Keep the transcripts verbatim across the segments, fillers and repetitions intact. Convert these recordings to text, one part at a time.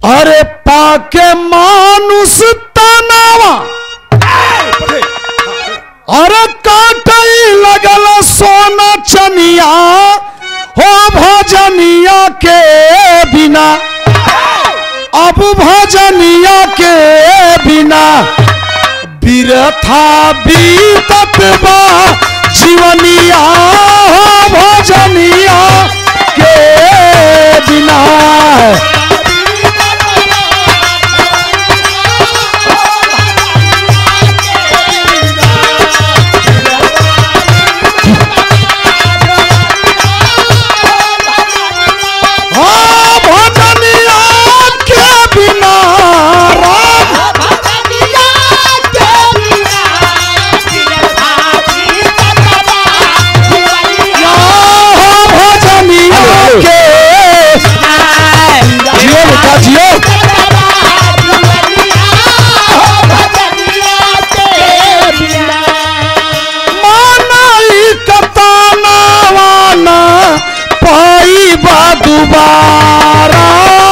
अरे पाके मानुष तनावा अरे काटई लगल सोना चनिया हो भजनिया के बिना अब भजनिया के बिना बिरथा बीतत बा जीवनिया हो भजनिया के बिना दोबारा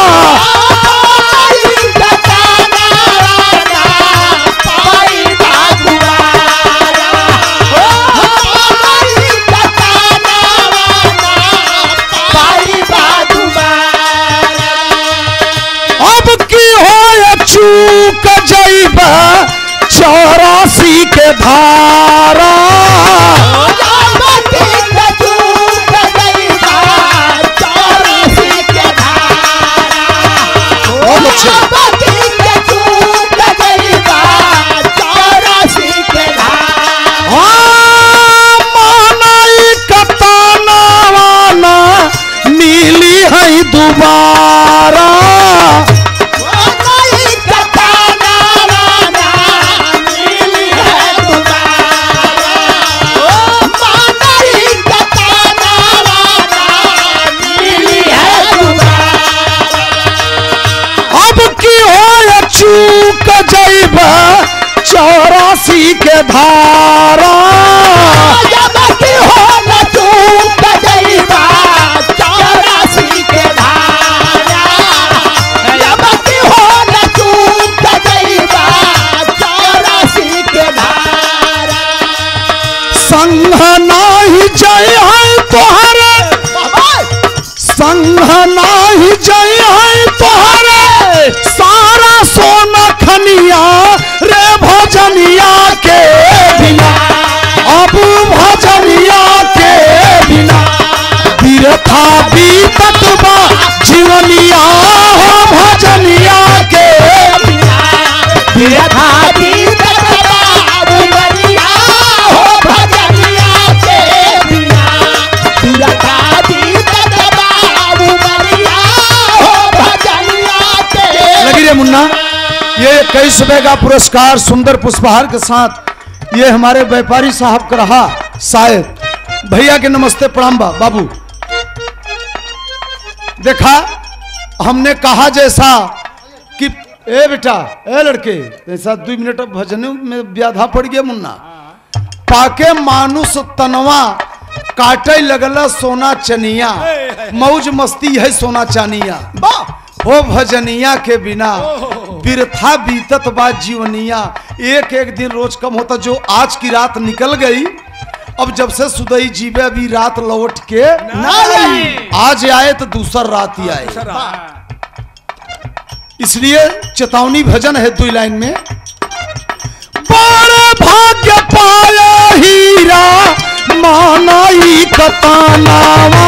अब की हो चूक जइबा चौरासी के धारा दोबारा अब की हो चूक जइबा चौरासी के धारा संघ नाही जय है तोहरे संघ नाही जय है तोहरे सारा सोना खनिया रे भजनिया के बिना अब भजनिया के बिना बिरथा बीतत बा जीवनिया हो भजनिया के बिरथा बीतत बा जीवनिया हो भजनिया के बिना बिरथा बीतत बा जीवनिया हो भजनिया के। लगी रे मुन्ना, ये इक्कीस रुपए का पुरस्कार सुंदर पुष्पहार के साथ ये हमारे व्यापारी साहब का रहा। शायद भैया के नमस्ते प्रणाम बा बाबू। देखा हमने कहा जैसा कि ए बेटा ए लड़के ऐसा दो मिनट भजन में व्याधा पड़ गया मुन्ना। पाके मानुष तनवा काटे लगला सोना चनिया मौज मस्ती है सोना चानिया हो भजनिया के बिना बिरथा बीतत बा जीवनिया। एक एक दिन रोज कम होता जो आज की रात निकल गई। अब जब से सुदई जीवे अभी रात लौट के ना आई, आज आए तो दूसर रात ही आए। इसलिए चेतावनी भजन है दो लाइन में। बड़े भाग्य पाया हीरा मानाई कतानावा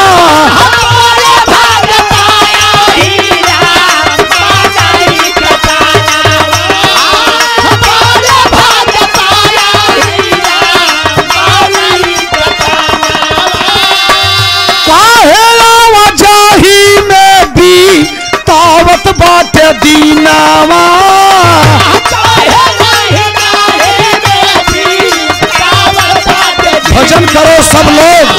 बाटे दीनावा भजन करो सब लोग।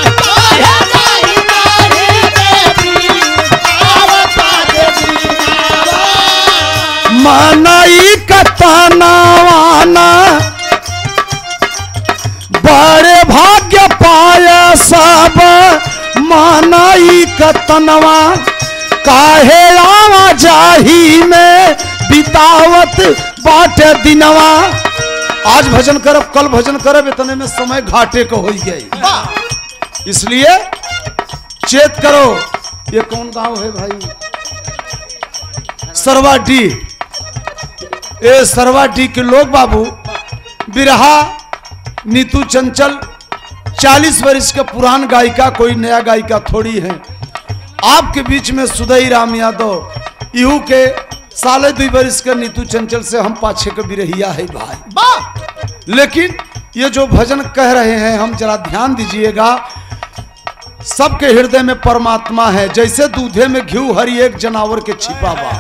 मानाई कतानावाना बड़े भाग्य पाया सब मानाई कतनवा काहे आवा जा बाटे दिनवा। आज भजन करब कल भजन करब इतने में समय घाटे को हो गई, इसलिए चेत करो। ये कौन गांव है भाई? सरवाडी। ए सरवाडी के लोग बाबू बिरहा नीतू चंचल चालीस वर्ष के पुरान गायिका, कोई नया गायिका थोड़ी है। आपके बीच में सुदई राम यादव इहू के साले दो वर्ष के नीतू चंचल से हम पाछे के बिरहिया है भाई। लेकिन ये जो भजन कह रहे हैं हम जरा ध्यान दीजिएगा। सबके हृदय में परमात्मा है, जैसे दूधे में घी हर एक जनावर के छिपा बा।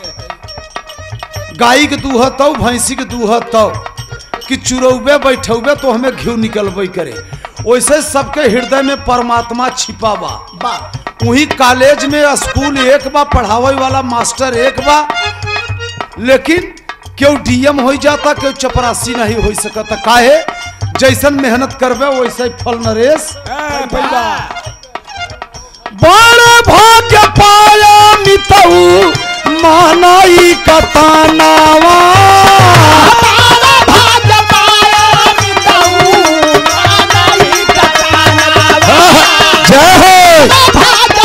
गाय के दूह तव भैंसी के दूह तव कि चुरौबे बैठौबे तो हमें घी निकलबे करे, वैसे सबके हृदय में परमात्मा छिपा बा। वही कॉलेज में स्कूल एक बा, पढ़ावे वाला मास्टर एक बा, लेकिन क्यों डीएम हो जाता, क्यों चपरासी नहीं हो सकता। काहे? जैसन मेहनत करबे वैसे फल नरेश। बड़े भाग्य पाया मितऊ मानाई कतानावा। जय हो।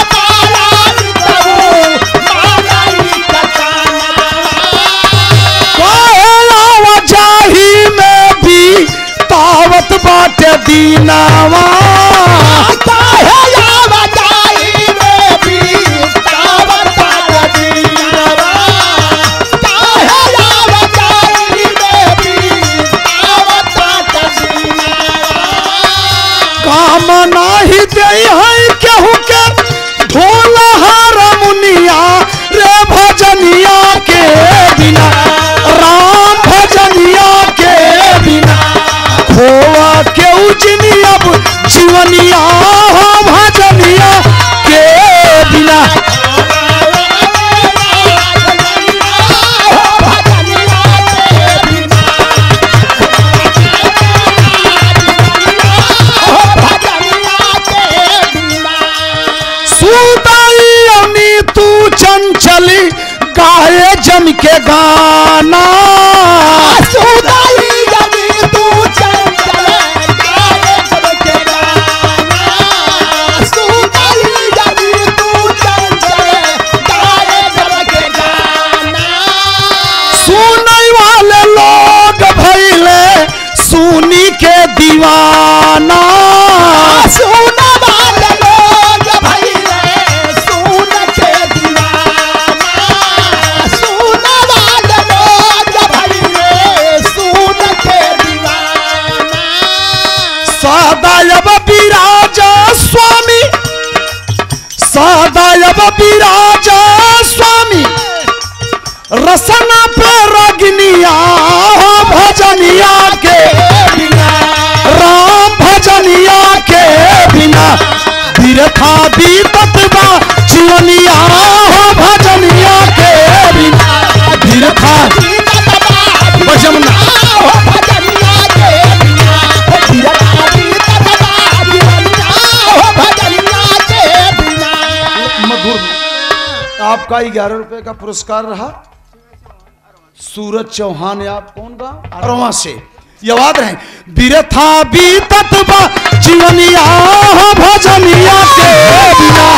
जाही में भी तावत बाटे दीनावा। काम नाही दे है केहू के ढोला हारमुनिया रे भजनिया के बिना, राम भजनिया के बिना खोआ के उजनी अब जीवनिया भजनिया के बिना। तू चंचली गाए जम के गाना। सुदाई जमी तू चंचल गाए जम के गाना। सुदाई जमी तू चंचल गाए जम के गाना। सुनने वाले लोग भइले सुनी के दीवाना। सुना वाले लोग भइले सुन के दीवाना। सुना वाले लोग भइले सुन के दीवाना। सदैव विराजा स्वामी, सदैव विराजा स्वामी रसना पे रगनिया भजनिया के बिना, राम भजनिया के बिना बिरथा बीतत बा जीवनिया भजनिया के बिना। बिरथा भजनिया भजनिया के बिना, बिरथा बीतत बा जीवनिया भजनिया के बिना। मधुर आपका ग्यारह रुपए का पुरस्कार रहा। सूरज चौहान, आप कौन गा? अरवा से याद रहे। बिरथा बीतत बा जीवनिया भजनिया के बिना।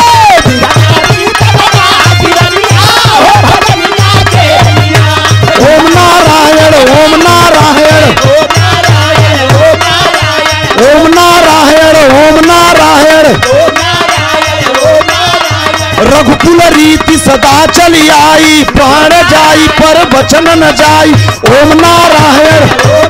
ओम नारायण ओम नारायण ओम नारायण ओम नारायण। रघुकुल रीति सदा चली आई, प्राण जाई पर वचन न जाई। ओम नारायण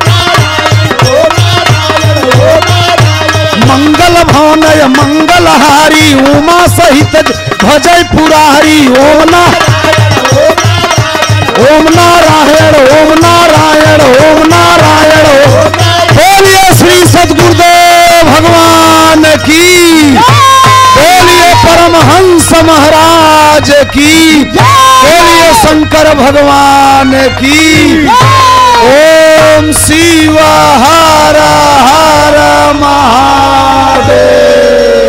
मंगल भवनय मंगलहारी, उमा सहित भजय पुरारी। ओम नारायण ओम नारायण ओम नारायण ओम नारायण। बोलिए श्री सद्गुरुदेव भगवान की, बोलिए परमहंस महाराज की, बोलिए शंकर भगवान की। ओम शिव हर हर महादेव।